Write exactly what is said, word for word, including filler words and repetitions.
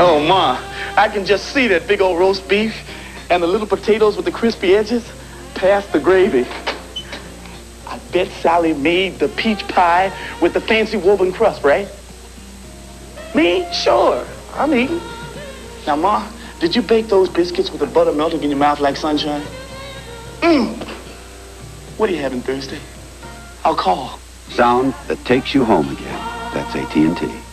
Oh, Ma, I can just see that big old roast beef and the little potatoes with the crispy edges past the gravy. I bet Sally made the peach pie with the fancy woven crust, right? Me? Sure. I'm eating. Now, Ma, did you bake those biscuits with the butter melting in your mouth like sunshine? Mmm. What are you having Thursday? I'll call. Sound that takes you home again. That's A T and T.